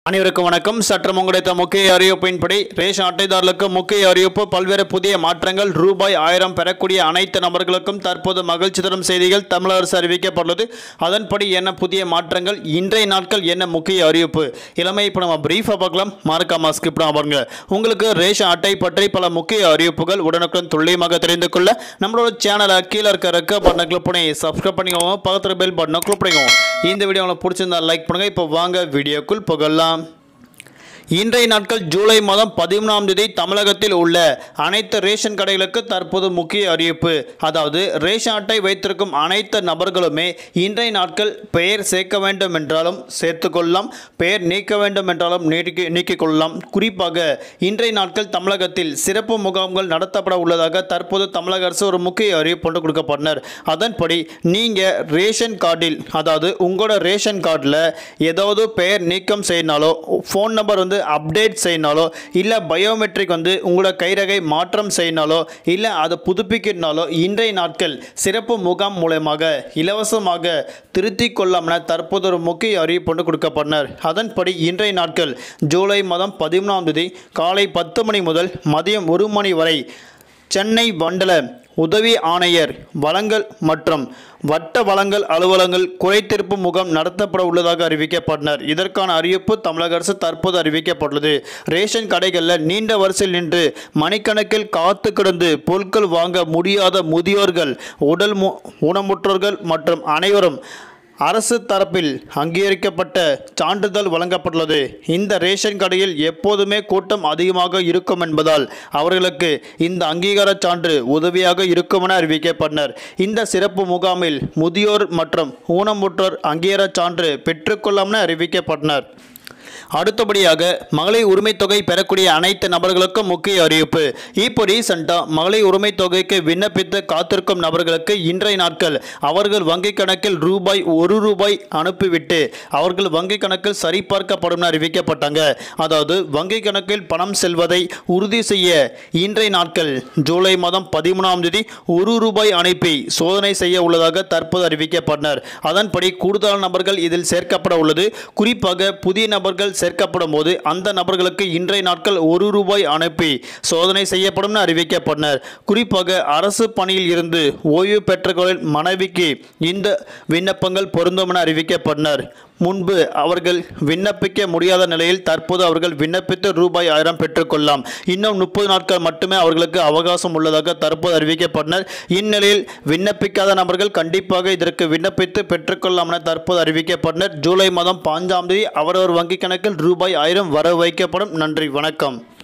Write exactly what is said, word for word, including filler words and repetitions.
அனைவருக்கும் வணக்கம். சற்று முன்கிடைத்த முக்கிய அறிவிப்பின்படி ரேஷன் அட்டைதாரர்களுக்கு முக்கிய அறிவிப்பு. பல்வேறு புதிய மாற்றங்கள். ரூபாய் ஆயிரம் பெறக்கூடிய அனைத்து நபர்களுக்கும் தற்போது மகிழ்ச்சி தரும் செய்திகள் தமிழக அரசு அறிவிக்கப்பட்டுள்ளது. அதன்படி என்ன புதிய மாற்றங்கள், இன்றைய நாட்கள் என்ன முக்கிய அறிவிப்பு, இளமை இப்போ நம்ம பிரீஃபாக பார்க்கலாம். மறக்காம ஸ்கிப் பண்ணாம பாருங்க. உங்களுக்கு ரேஷன் அட்டை பற்றி பல முக்கிய அறிவிப்புகள் உடனுக்குடன் துல்லியமாக தெரிந்து கொள்ள நம்மளோட சேனலை கீழே இருக்க ரெக்க பட்டனை கிளிக் பண்ணி சப்ஸ்கிரைப் பண்ணிக்கோங்க. பக்கத்தில் பெல் பட்டனை கிளிக் பண்ணிக்கோங்க. இந்த வீடியோ உங்களுக்கு பிடிச்சிருந்தா லைக் பண்ணுங்க. இப்போ வாங்க வீடியோக்குள் புகழலாம். இன்றைய நாட்கள் ஜூலை மாதம் பதிமூணாம் தேதி தமிழகத்தில் உள்ள அனைத்து ரேஷன் கடைகளுக்கு தற்போது முக்கிய அறிவிப்பு. அதாவது ரேஷன் அட்டை வைத்திருக்கும் அனைத்து நபர்களுமே இன்றைய நாட்கள் பெயர் சேர்க்க வேண்டும் என்றாலும் சேர்த்துக்கொள்ளலாம், பெயர் நீக்க வேண்டும் என்றாலும் நீக்கி நீக்கிக் கொள்ளலாம். குறிப்பாக இன்றைய நாட்கள் தமிழகத்தில் சிறப்பு முகாம்கள் நடத்தப்பட உள்ளதாக தற்போது தமிழக அரசு ஒரு முக்கிய அறிவிப்பு ஒன்று கொடுக்கப்பட்டனர். அதன்படி நீங்கள் ரேஷன் கார்டில், அதாவது உங்களோட ரேஷன் கார்டில் ஏதாவது பெயர் நீக்கம் செய்யினாலோ, ஃபோன் நம்பர் வந்து அப்டேட் செய்யினாலோ, இல்லை பயோமெட்ரிக் வந்து உங்களோட கைரகை மாற்றம் செய்யினாலோ, இல்லை அதை புதுப்பிக்கினாலோ இன்றைய நாட்கள் சிறப்பு முகாம் மூலமாக இலவசமாக திருத்திக் கொள்ளலாம் என தற்போது ஒரு முக்கிய அறிவிப்பு ஒன்று கொடுக்கப்பட்டனர். அதன்படி இன்றைய நாட்கள் ஜூலை மாதம் பதிமூணாம் தேதி காலை பத்து மணி முதல் மதியம் ஒரு மணி வரை சென்னை மண்டல உதவி ஆணையர் வழங்கல் மற்றும் வட்ட வழங்கல் அலுவலகங்கள் குறைதீர்ப்பு முகாம் நடத்தப்பட உள்ளதாக அறிவிக்கப்பட்டனர். இதற்கான அறிவிப்பு தமிழக அரசு தற்போது அறிவிக்கப்பட்டுள்ளது. ரேஷன் கடைகளில் நீண்ட வரிசையில் நின்று மணிக்கணக்கில் காத்து கிடந்து பொருட்கள் வாங்க முடியாத முதியோர்கள், உடல் ஊனமுற்றோர்கள் மற்றும் அனைவரும் அரசு தரப்பில் அங்கீகரிக்கப்பட்ட சான்றிதழ் வழங்கப்பட்டுள்ளது. இந்த ரேஷன் கடையில் எப்போதுமே கூட்டம் அதிகமாக இருக்கும் என்பதால் அவர்களுக்கு இந்த அங்கீகார சான்று உதவியாக இருக்கும் என அறிவிக்கப்பட்டனர். இந்த சிறப்பு முகாமில் முதியோர் மற்றும் ஊனமுற்றோர் அங்கீகார சான்று பெற்றுக்கொள்ளாம் என அறிவிக்கப்பட்டனர். அடுத்தபடியாக மகளிர் உரிமை தொகை பெறக்கூடிய அனைத்து நபர்களுக்கும் முக்கிய அறிவிப்பு. இப்போ ரீசெண்டாக மகளிர் உரிமை தொகைக்கு விண்ணப்பித்து காத்திருக்கும் நபர்களுக்கு இன்றைய நாட்கள் அவர்கள் வங்கி கணக்கில் ரூபாய் ஒரு ரூபாய் அனுப்பிவிட்டு அவர்கள் வங்கி கணக்கில் சரிபார்க்கப்படும் அறிவிக்கப்பட்டாங்க. அதாவது வங்கி கணக்கில் பணம் செல்வதை உறுதி செய்ய இன்றைய நாட்கள் ஜூலை மாதம் பதிமூணாம் தேதி ஒரு ரூபாய் அனுப்பி சோதனை செய்ய உள்ளதாக தற்போது அறிவிக்கப்பட்டனர். அதன்படி கூடுதல் நபர்கள் இதில் சேர்க்கப்பட உள்ளது. குறிப்பாக புதிய நபர்கள் சேர்க்கப்படும் போது அந்த நபர்களுக்கு இன்றைய நாட்கள் ஒரு ரூபாய் அனுப்பி சோதனை செய்யப்படும் என அறிவிக்கப்பட்டனர். குறிப்பாக அரசு பணியில் இருந்து ஓய்வு பெற்றவர்களின் மனைவிக்கு இந்த விண்ணப்பங்கள் பொருந்தும் என அறிவிக்கப்பட்டனர். முன்பு அவர்கள் விண்ணப்பிக்க முடியாத நிலையில் தற்போது அவர்கள் விண்ணப்பித்து ரூபாய் ஆயிரம் பெற்றுக்கொள்ளலாம். இன்னும் முப்பது நாட்கள் மட்டுமே அவர்களுக்கு அவகாசம் உள்ளதாக தற்போது அறிவிக்கப்பட்டனர். இந்நிலையில் விண்ணப்பிக்காத நபர்கள் கண்டிப்பாக இதற்கு விண்ணப்பித்து பெற்றுக்கொள்ளலாம் என தற்போது அறிவிக்கப்பட்டனர். ஜூலை மாதம் பாஞ்சாம் தேதி அவரவர் வங்கி கணக்கில் ரூபாய் ஆயிரம் வர வைக்கப்படும். நன்றி, வணக்கம்.